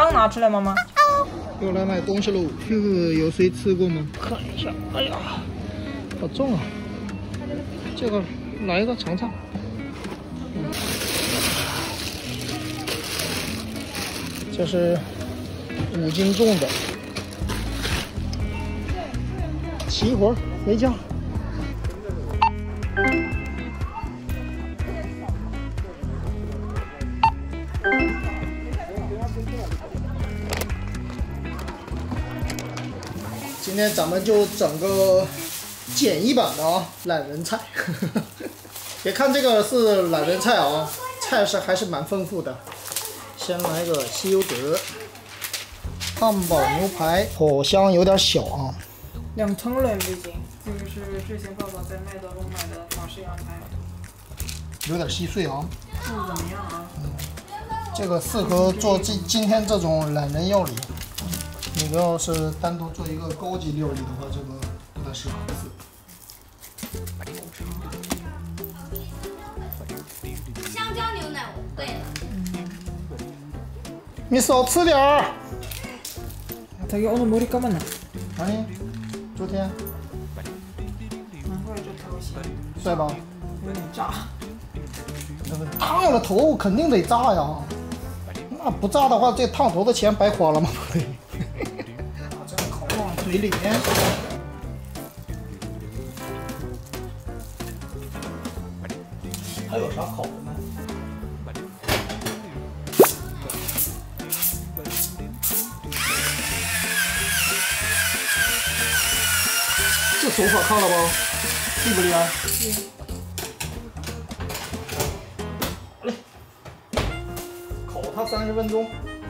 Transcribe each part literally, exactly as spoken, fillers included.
刚拿出来，妈妈。 又来买东西喽。这个有谁吃过吗？看一下，哎呀，好重啊！这个来一个尝尝。嗯，这是五斤重的齐活回家。 今天咱们就整个简易版的啊，懒人菜。别看这个是懒人菜啊，菜是还是蛮丰富的。先来个吸油纸，汉堡牛排，火箱有点小啊。 两成人毕竟，这个是之前爸爸在麦德龙买的法式羊排， 有点稀碎啊。 不怎么样啊。 嗯，这个适合做今今天这种懒人料理。 你要是单独做一个高级料理的话，这个不太适合吃。 香蕉牛奶，对了。 你少吃点儿。 자기 오늘 머리 감았나? 아니, 昨天。 难怪这头型。 帅吧？ 有点炸。 烫了头肯定得炸呀，那不炸的话，这烫头的钱白花了吗？不对。 往嘴里面，还有啥烤的吗？这手法看了吧？厉不厉害？来，烤它三十分钟。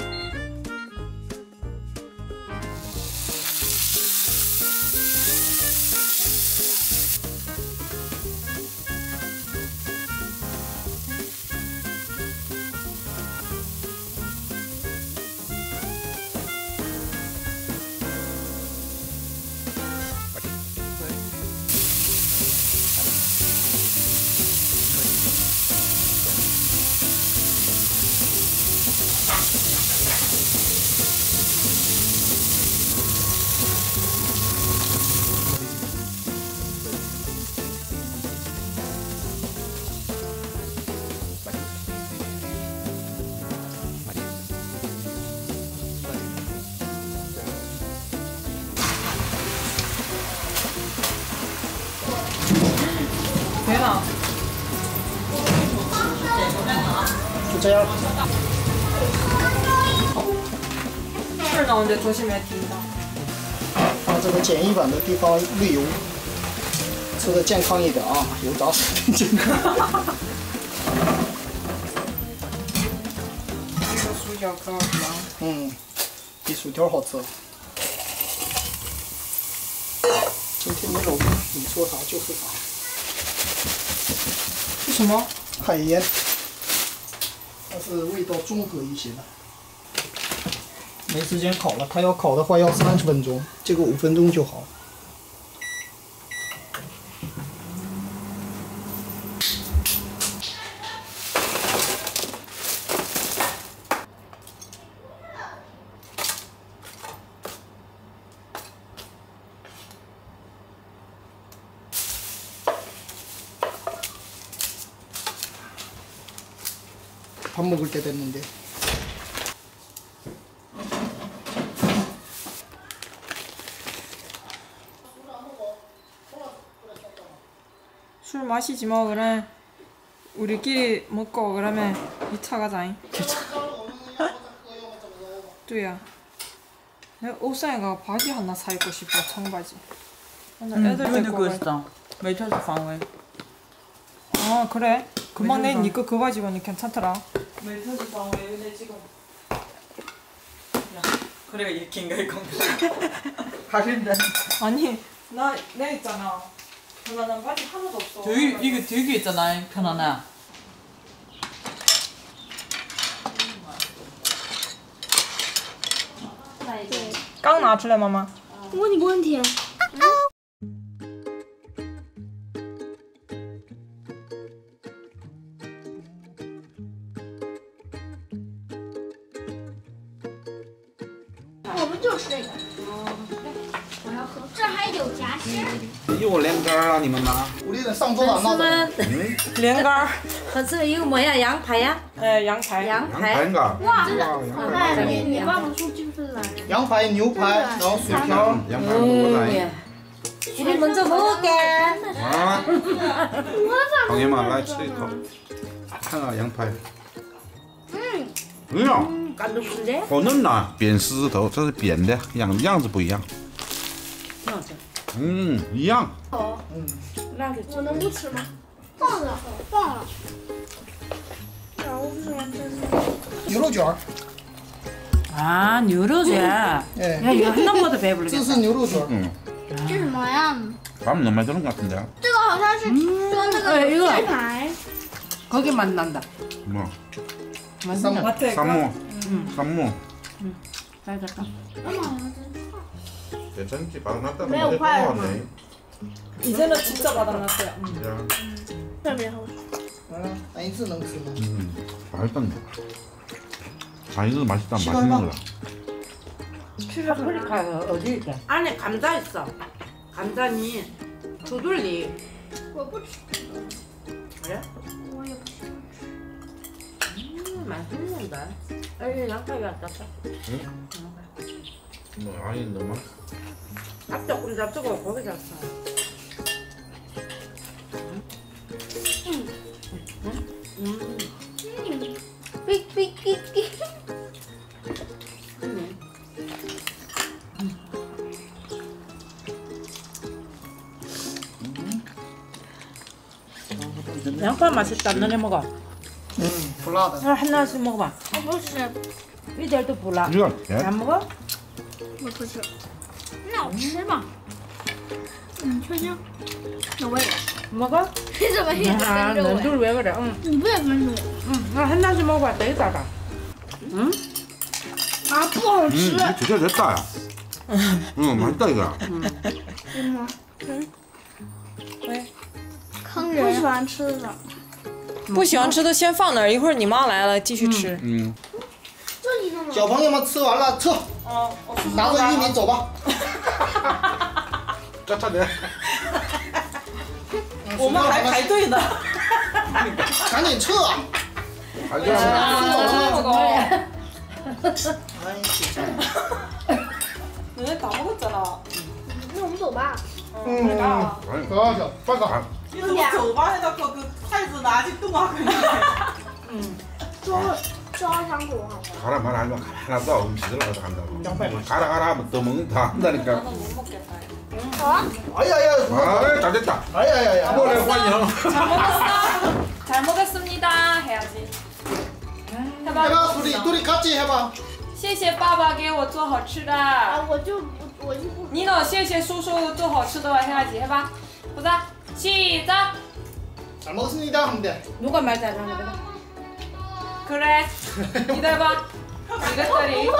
可以了。 就这样。 是呢，得조심해 뛴다。 放这个简易版的地方绿油，吃的健康一点啊，油炸死健康。 这个薯条可好吃了。 嗯，比薯条好吃。今天没老公，你说啥就是啥。 是什么？ 海盐，它是味道中和一些的。没时间烤了，它要烤的话要三十分钟，这个五分钟就好。밥 먹을 때 됐는데. 술 마시지 뭐 그래. 우리끼리 먹고 그러면 이 차 가자잉. 뚜야. 내가 옷상에 가 바지 하나 사 입고 싶어. 청바지. 오늘 애들 데리고 가. 没特是防卫. 아 그래? 금방 내 니꺼 그 바지 입으니 괜찮더라. 메이터스 방왜 근데 지금 야 그래 이 긴가이 건 가신다. 아니 나 내 있잖아. 편안한 바지 하나도 없어. 되게 이게 되게 있잖아 편안해. 깡拿出来妈妈。 问你个问题。 我们就吃这个。我要喝，这还有夹心。 有莲干啊，你们拿。 우리는 쌍조도 안 나왔다. 莲干儿， 可是이거 뭐야 양파야? 哎，羊排。 양파. 양파인가? 와, 양파. 你你爸爸说这份来。 양파에 牛排,然后薯条. 양파 먹어라. 우리 먼저 먹을게. 아. 형님아, 来吃一口。看看羊排。嗯。哎呀， 깐독수제? 好嫩呐，扁狮子头，这是扁的，样样子不一样。嗯，一样。 我能不吃吗？放了，放了。然后我不喜欢吃。 牛肉卷. 아 뉴로제야. 예. 야 이거 한 번도 这 배부르겠다. 是牛肉卷. 응. 这什么呀？ 밥 너무 많이 들은 것 같은데. 这个好像是说那个 예, 이거 鸡排。 거기 맛 난다. 뭐? 맛있다. 마트에 가. 쌈무. 쌈무. 잘 됐다. 괜찮지? 바로 没有快了吗？ 이제는 진짜 받아놨어요. 음. 特别好吃。 아, 아이스能吃吗? 음, 맛있다. 아이도 맛있다. 시간 맛있는 거다. 파프리카 어디 있게? 안에 감자 있어. 감자니 두들리. 我不吃。 그래? 我也不喜欢吃。 음, 맛있는데. 여기 양파가 아깝다. 뭐 아니 너무. 앞 조금 잡수고 고기 잡숴. 음. 삑삑삑삑. 양파 맛있다. 너네 먹어. 음, 불라다. 아, 하나씩 먹어봐. 我不吃， 이들도 불라. 이거 안 먹어? 我不吃。那我吃吧。你确定？那我也。 먹어? 你怎么也 아, 分着我呀？ 너들 왜 그래? 응. 你不也分着我？ 응. 아, 하나씩 먹어봐. 되게 싸다. 응? 啊，不好 음, 吃。 이거 진짜 됐다. 야. 응, 맛있다 이거. 真的吗？ 喂， 坑人。不喜欢吃的。 不喜欢吃的先放那儿，一会儿你妈来了继续吃。 음. 就你那么。 小朋友们吃完了，撤， 哦，我叔叔拿着玉米走吧。 짜짜네. 我们还排队呢。 赶紧撤。 가자. 아, 먹어. 아이, 진짜. 너네 다 먹었잖아. 那我们走吧。 음, 가자, 빨리 가. 你怎么走吧？那个个筷子拿去动啊！ 装装上果好。 가라 말아 하면 하나 더 음식을 가서 간다고. 가라 가라 하면 더 먹는다 한다니까. 나도 못 먹겠다. 아야야, 아, 잘 됐다. 아야야야. 뭐래 환영. 잘 먹었어. 잘 먹었습니다. 해야지. 해봐. 해봐, 둘이 둘이 같이 해봐. 谢谢爸爸给我做好吃的。 啊，我就不，我就不。 니너 谢谢叔叔做好吃的 해야지. 해봐. 보자. 시작. 잘 먹었습니다. 하면 돼. 누가 말 잘하는 거야? 그래. 기다려봐. 이것들이.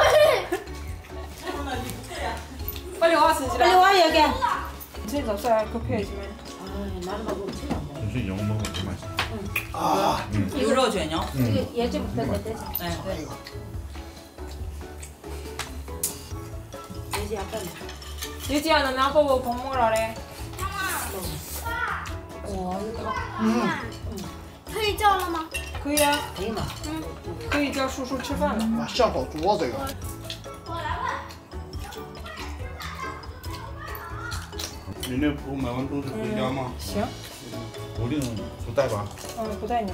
빨리 와, 빨리 승진아. 와 여기. 제일 없어요. 급해야지만. 아, 나는 먹고 치나. 음식 영어 먹으면 더 맛있어. 아, 一个热卷呢？ 이게 예전부터 됐지. 哎，对。 이거. 예지 약간. 예지야, 너 나보고 밥 먹으라 그래. 可以叫了吗？ 可以啊， 可以吗？ 可以叫叔叔吃饭了。 아, 시작好足啊，这个。 你那不买完东西回家吗？ 行， 우리는 두 달 봐. 嗯，不带你。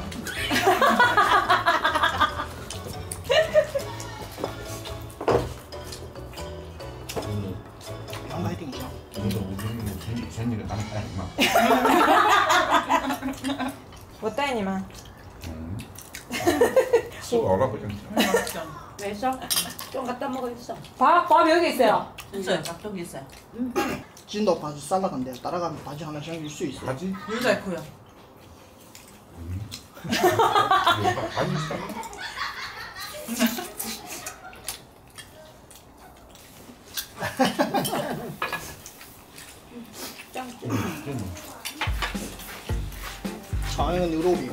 阳台挺香。 너도 우리 전이 전이가 나는 아니마. 我带你们。 술 얼어 보자. 왜 있어? 좀 갖다 먹어 있어. 밥, 밥 여기 있어요. 있어요. 작동이 있어요. 진도 바지 살라 간대. 따라가면 바지 하나 생길 수 있어. 가지? 여자 커요. 가지 있어. 장이는牛肉饼.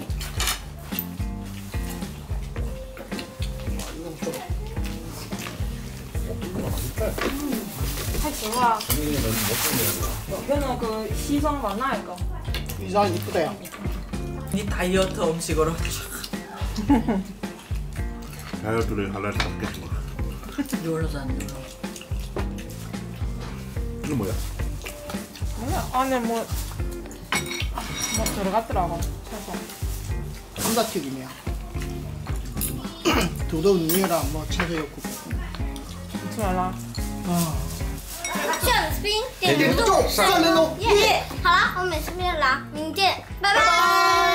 이건 좀. 太行了。 정민이는 못 여기는 그 시선 많아 이거. 이상 이쁘대요. 니 다이어트 음식으로. 다이어트를 하려고 잡겠지. 눌러서 안 눌러. 이거 뭐야? 뭐야? 안에 뭐, 뭐 들어갔더라고. 채소. 감자튀김이야. 두도 우유랑 뭐 채소 넣고. 出来了。 炫冰， 点个钟，三连钟， 耶！好了，我们视频了，明天，拜拜。